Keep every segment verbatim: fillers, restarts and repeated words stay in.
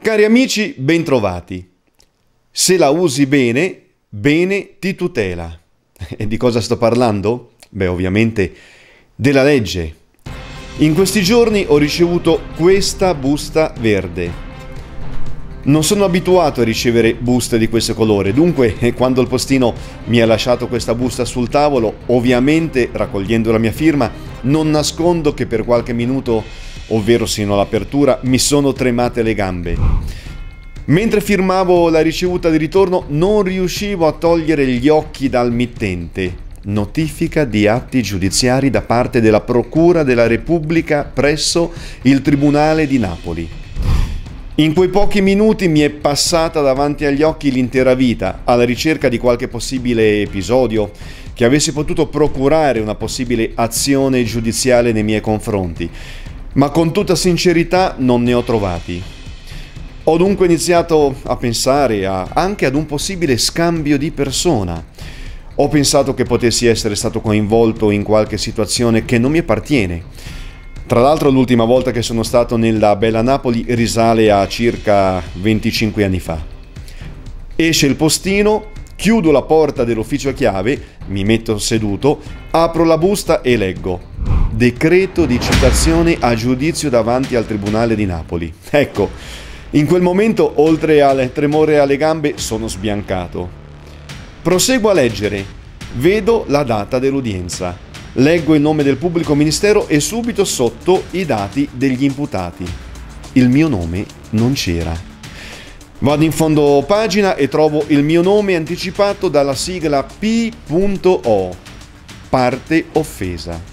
Cari amici, bentrovati. Se la usi bene, bene ti tutela. E di cosa sto parlando? Beh, ovviamente della legge. In questi giorni ho ricevuto questa busta verde. Non sono abituato a ricevere buste di questo colore, dunque quando il postino mi ha lasciato questa busta sul tavolo, ovviamente raccogliendo la mia firma, non nascondo che per qualche minuto, ovvero sino all'apertura, mi sono tremate le gambe. Mentre firmavo la ricevuta di ritorno non riuscivo a togliere gli occhi dal mittente. Notifica di atti giudiziari da parte della Procura della Repubblica presso il Tribunale di Napoli. In quei pochi minuti mi è passata davanti agli occhi l'intera vita, alla ricerca di qualche possibile episodio che avesse potuto procurare una possibile azione giudiziale nei miei confronti, ma con tutta sincerità non ne ho trovati. Ho dunque iniziato a pensare a, anche ad un possibile scambio di persona. Ho pensato che potessi essere stato coinvolto in qualche situazione che non mi appartiene. Tra l'altro l'ultima volta che sono stato nella bella Napoli risale a circa venticinque anni fa. Esce il postino, chiudo la porta dell'ufficio a chiave, mi metto seduto, apro la busta e leggo: decreto di citazione a giudizio davanti al Tribunale di Napoli. Ecco, in quel momento, oltre al tremore alle gambe, sono sbiancato. Proseguo a leggere, vedo la data dell'udienza. Leggo il nome del pubblico ministero e subito sotto i dati degli imputati. Il mio nome non c'era. Vado in fondo pagina e trovo il mio nome anticipato dalla sigla P O, parte offesa.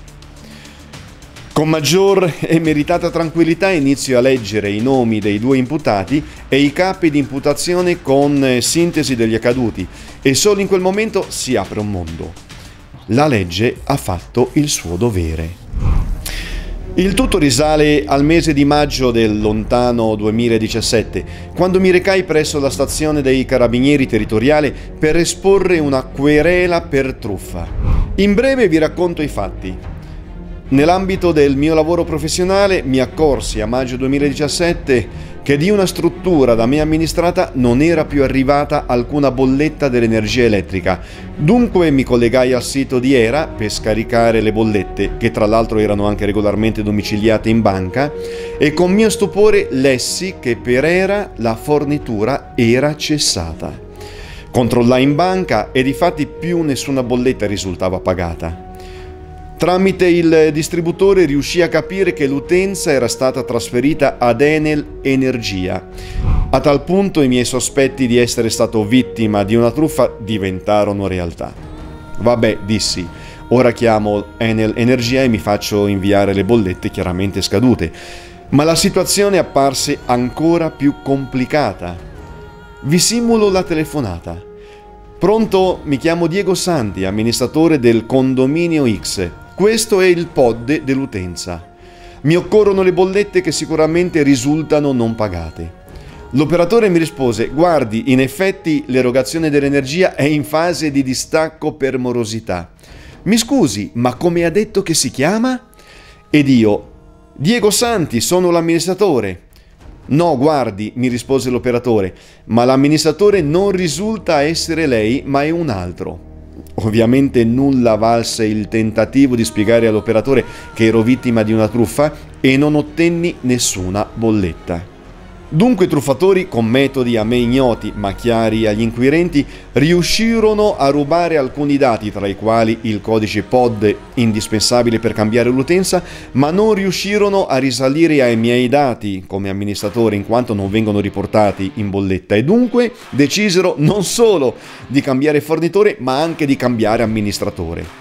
Con maggior e meritata tranquillità inizio a leggere i nomi dei due imputati e i capi di imputazione con sintesi degli accaduti e solo in quel momento si apre un mondo. La legge ha fatto il suo dovere. Il tutto risale al mese di maggio del lontano duemiladiciassette, quando mi recai presso la stazione dei Carabinieri territoriale per esporre una querela per truffa. In breve vi racconto i fatti. Nell'ambito del mio lavoro professionale mi accorsi a maggio duemiladiciassette che di una struttura da me amministrata non era più arrivata alcuna bolletta dell'energia elettrica. Dunque mi collegai al sito di Era per scaricare le bollette, che tra l'altro erano anche regolarmente domiciliate in banca, e con mio stupore lessi che per Era la fornitura era cessata. Controllai in banca e difatti più nessuna bolletta risultava pagata. Tramite il distributore riuscì a capire che l'utenza era stata trasferita ad Enel Energia. A tal punto i miei sospetti di essere stato vittima di una truffa diventarono realtà. Vabbè, dissi, ora chiamo Enel Energia e mi faccio inviare le bollette chiaramente scadute. Ma la situazione apparse ancora più complicata. Vi simulo la telefonata. Pronto, mi chiamo Diego Santi, amministratore del condominio X. Questo è il P O D dell'utenza. Mi occorrono le bollette che sicuramente risultano non pagate. L'operatore mi rispose: guardi, in effetti l'erogazione dell'energia è in fase di distacco per morosità. Mi scusi, ma come ha detto che si chiama? Ed io: Diego Santi, sono l'amministratore. No, guardi, mi rispose l'operatore, ma l'amministratore non risulta essere lei, ma è un altro. Ovviamente nulla valse il tentativo di spiegare all'operatore che ero vittima di una truffa e non ottenni nessuna bolletta. Dunque i truffatori, con metodi a me ignoti ma chiari agli inquirenti, riuscirono a rubare alcuni dati, tra i quali il codice P O D indispensabile per cambiare l'utenza, ma non riuscirono a risalire ai miei dati come amministratore, in quanto non vengono riportati in bolletta, e dunque decisero non solo di cambiare fornitore ma anche di cambiare amministratore.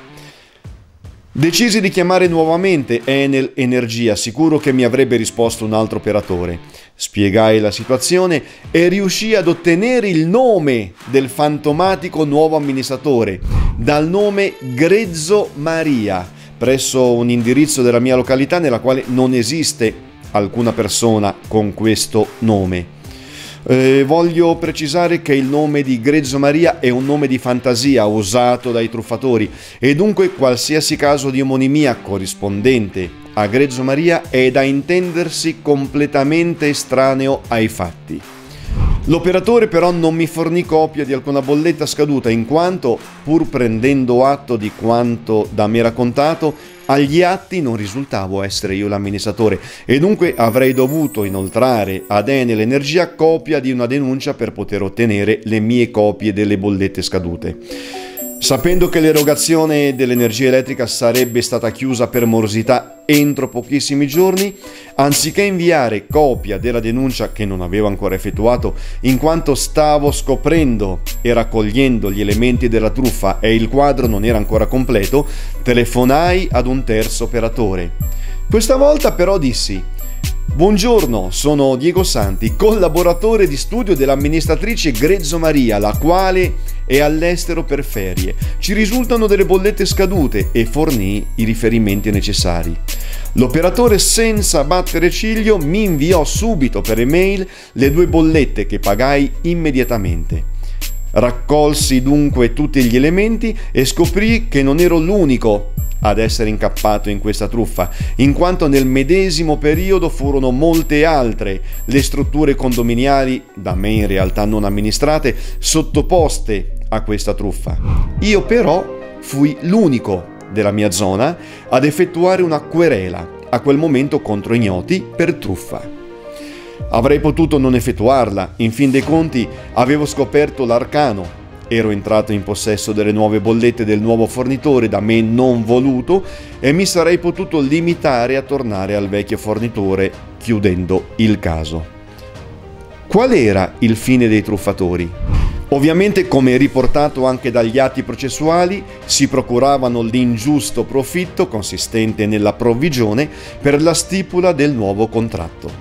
Decisi di chiamare nuovamente Enel Energia, sicuro che mi avrebbe risposto un altro operatore. Spiegai la situazione e riuscii ad ottenere il nome del fantomatico nuovo amministratore, dal nome Grezzo Maria, presso un indirizzo della mia località nella quale non esiste alcuna persona con questo nome. Eh, voglio precisare che il nome di Grezzo Maria è un nome di fantasia usato dai truffatori e dunque qualsiasi caso di omonimia corrispondente a Grezzo Maria è da intendersi completamente estraneo ai fatti. L'operatore però non mi fornì copia di alcuna bolletta scaduta in quanto, pur prendendo atto di quanto da me raccontato, agli atti non risultavo essere io l'amministratore e dunque avrei dovuto inoltrare ad Enel Energia copia di una denuncia per poter ottenere le mie copie delle bollette scadute. Sapendo che l'erogazione dell'energia elettrica sarebbe stata chiusa per morosità entro pochissimi giorni, anziché inviare copia della denuncia che non avevo ancora effettuato, in quanto stavo scoprendo e raccogliendo gli elementi della truffa e il quadro non era ancora completo, telefonai ad un terzo operatore. Questa volta però dissi: buongiorno, sono Diego Santi, collaboratore di studio dell'amministratrice Grezzo Maria, la quale è all'estero per ferie. Ci risultano delle bollette scadute e fornii i riferimenti necessari. L'operatore, senza battere ciglio, mi inviò subito per email le due bollette che pagai immediatamente. Raccolsi dunque tutti gli elementi e scoprì che non ero l'unico ad essere incappato in questa truffa, in quanto nel medesimo periodo furono molte altre le strutture condominiali, da me in realtà non amministrate, sottoposte a questa truffa. Io però fui l'unico della mia zona ad effettuare una querela, a quel momento contro ignoti, per truffa. Avrei potuto non effettuarla, in fin dei conti avevo scoperto l'arcano. Ero entrato in possesso delle nuove bollette del nuovo fornitore da me non voluto e mi sarei potuto limitare a tornare al vecchio fornitore, chiudendo il caso. Qual era il fine dei truffatori? Ovviamente, come riportato anche dagli atti processuali, si procuravano l'ingiusto profitto consistente nella provvigione per la stipula del nuovo contratto.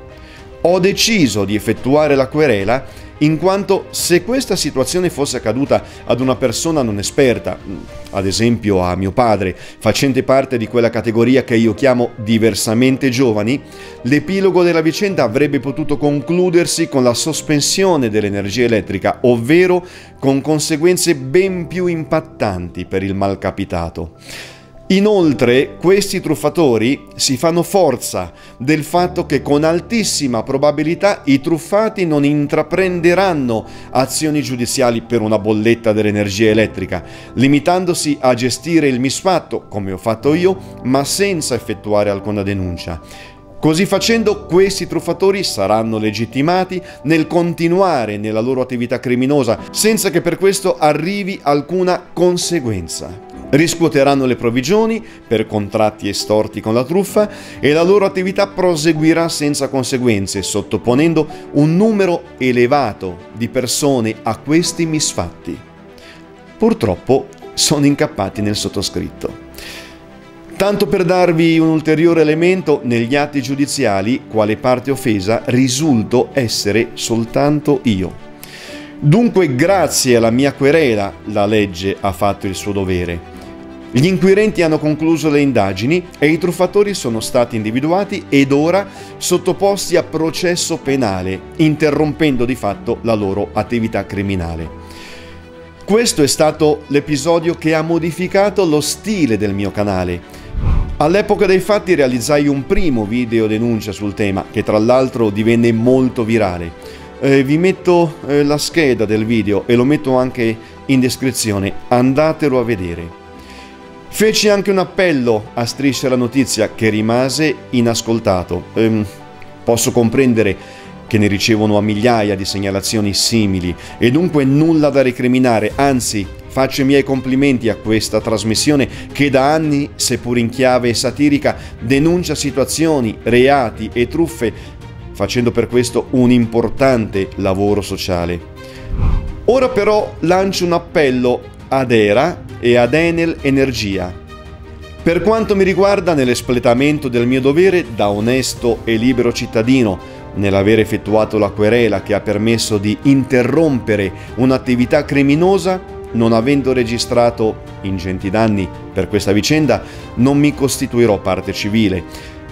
Ho deciso di effettuare la querela in quanto se questa situazione fosse accaduta ad una persona non esperta, ad esempio a mio padre, facente parte di quella categoria che io chiamo diversamente giovani, l'epilogo della vicenda avrebbe potuto concludersi con la sospensione dell'energia elettrica, ovvero con conseguenze ben più impattanti per il malcapitato. Inoltre, questi truffatori si fanno forza del fatto che con altissima probabilità i truffati non intraprenderanno azioni giudiziali per una bolletta dell'energia elettrica, limitandosi a gestire il misfatto, come ho fatto io, ma senza effettuare alcuna denuncia. Così facendo, questi truffatori saranno legittimati nel continuare nella loro attività criminosa, senza che per questo arrivi alcuna conseguenza. Riscuoteranno le provvigioni per contratti estorti con la truffa e la loro attività proseguirà senza conseguenze, sottoponendo un numero elevato di persone a questi misfatti. Purtroppo sono incappati nel sottoscritto. Tanto per darvi un ulteriore elemento, negli atti giudiziali, quale parte offesa, risulto essere soltanto io. Dunque, grazie alla mia querela, la legge ha fatto il suo dovere. Gli inquirenti hanno concluso le indagini e i truffatori sono stati individuati ed ora sottoposti a processo penale, interrompendo di fatto la loro attività criminale. Questo è stato l'episodio che ha modificato lo stile del mio canale. All'epoca dei fatti realizzai un primo video denuncia sul tema, che tra l'altro divenne molto virale. Eh, vi metto eh, la scheda del video e lo metto anche in descrizione, andatelo a vedere. Feci anche un appello a Striscia la Notizia che rimase inascoltato. Ehm, posso comprendere che ne ricevono a migliaia di segnalazioni simili e dunque nulla da recriminare, anzi faccio i miei complimenti a questa trasmissione che da anni, seppur in chiave satirica, denuncia situazioni, reati e truffe, facendo per questo un importante lavoro sociale. Ora però lancio un appello ad Era e ad Enel Energia. Per quanto mi riguarda, nell'espletamento del mio dovere da onesto e libero cittadino, nell'aver effettuato la querela che ha permesso di interrompere un'attività criminosa, non avendo registrato ingenti danni per questa vicenda, non mi costituirò parte civile.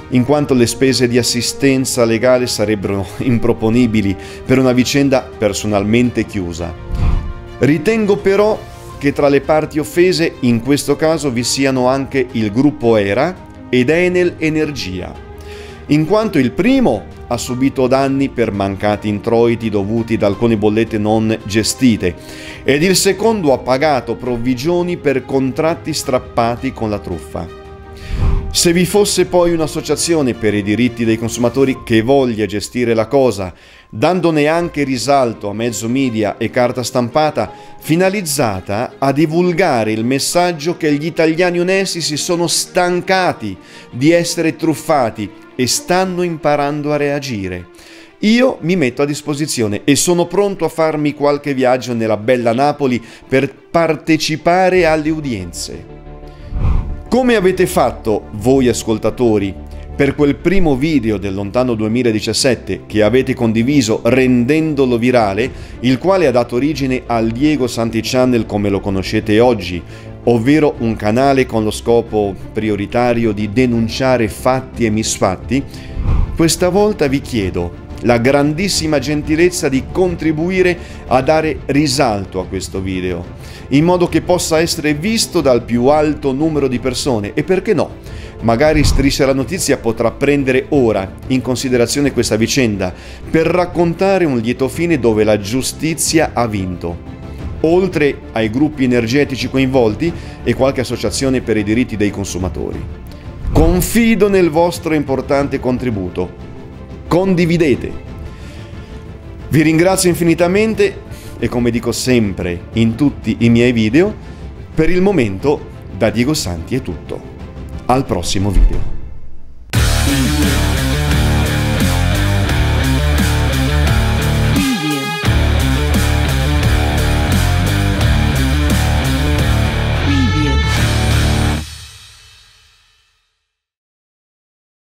in quanto le spese di assistenza legale sarebbero improponibili per una vicenda personalmente chiusa. Ritengo però che tra le parti offese in questo caso vi siano anche il gruppo ERA ed Enel Energia, in quanto il primo ha subito danni per mancati introiti dovuti da alcune bollette non gestite ed il secondo ha pagato provvigioni per contratti strappati con la truffa. Se vi fosse poi un'associazione per i diritti dei consumatori che voglia gestire la cosa, dandone anche risalto a mezzo media e carta stampata, finalizzata a divulgare il messaggio che gli italiani onesti si sono stancati di essere truffati e stanno imparando a reagire, io mi metto a disposizione e sono pronto a farmi qualche viaggio nella bella Napoli per partecipare alle udienze. Come avete fatto voi ascoltatori per quel primo video del lontano duemiladiciassette che avete condiviso rendendolo virale, il quale ha dato origine al Diego Santi Channel come lo conoscete oggi, ovvero un canale con lo scopo prioritario di denunciare fatti e misfatti, questa volta vi chiedo la grandissima gentilezza di contribuire a dare risalto a questo video, in modo che possa essere visto dal più alto numero di persone e, perché no, magari Striscia la Notizia potrà prendere ora in considerazione questa vicenda per raccontare un lieto fine dove la giustizia ha vinto, oltre ai gruppi energetici coinvolti e qualche associazione per i diritti dei consumatori. Confido nel vostro importante contributo. Condividete. Vi ringrazio infinitamente e, come dico sempre in tutti i miei video, per il momento da Diego Santi è tutto. Al prossimo video.